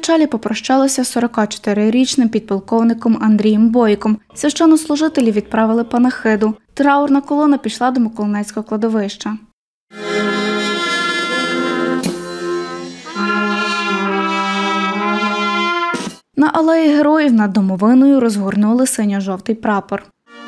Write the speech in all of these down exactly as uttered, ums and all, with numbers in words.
печалі попрощалися з сорокачотирирічним підполковником Андрієм Бойком. Священнослужителі відправили панахиду. Траурна колона пішла до Миколинецького кладовища. На алеї Героїв над домовиною розгорнули синьо-жовтий прапор.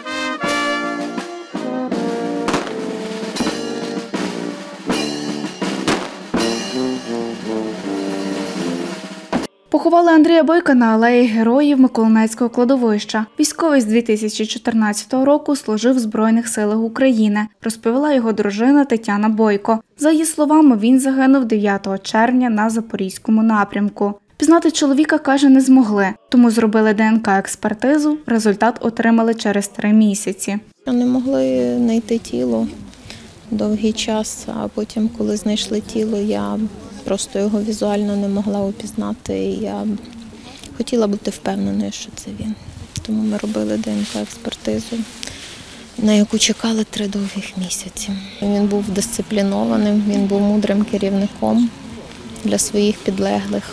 Поховали Андрія Бойка на алеї Героїв Миколинецького кладовища. Військовий з дві тисячі чотирнадцятого року служив в Збройних силах України, розповіла його дружина Тетяна Бойко. За її словами, він загинув дев'ятого червня на Запорізькому напрямку. Пізнати чоловіка, каже, не змогли, тому зробили Де Ен Ка-експертизу, результат отримали через три місяці. Не могли знайти тіло довгий час, а потім, коли знайшли тіло, я просто його візуально не могла упізнати. І я хотіла бути впевненою, що це він. Тому ми робили Де Ен Ка-експертизу, на яку чекали три довгих місяці. Він був дисциплінованим, він був мудрим керівником для своїх підлеглих.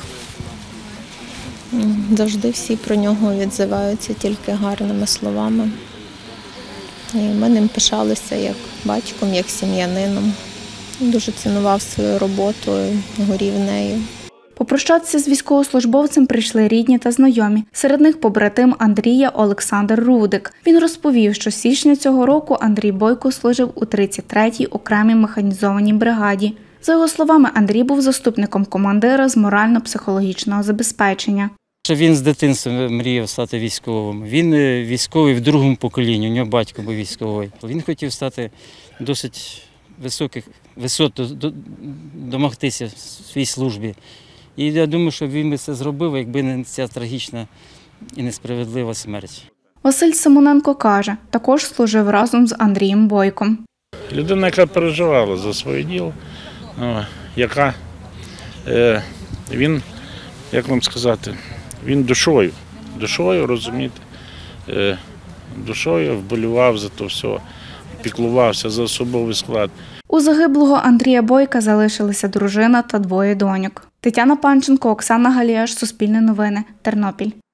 Завжди всі про нього відзиваються тільки гарними словами. І ми ним пишалися як батьком, як сім'янином. Дуже цінував свою роботу, горів нею. Попрощатися з військовослужбовцем прийшли рідні та знайомі. Серед них побратим Андрія Олександр Рудик. Він розповів, що з січня цього року Андрій Бойко служив у тридцять третій окремій механізованій бригаді. За його словами, Андрій був заступником командира з морально-психологічного забезпечення. Він з дитинства мріяв стати військовим. Він військовий в другому поколінні, у нього батько був військовий. Він хотів стати досить високих висот, домогтися в своїй службі. І я думаю, що він би це зробив, якби не ця трагічна і несправедлива смерть. Василь Симоненко каже, також служив разом з Андрієм Бойком. Людина, яка переживала за своє діло, яка, він, як вам сказати, він душою, душою, розумієте, душою вболівав за то все, піклувався за особовий склад. У загиблого Андрія Бойка залишилися дружина та двоє доньок. Тетяна Панченко, Оксана Галіаш, Суспільне новини, Тернопіль.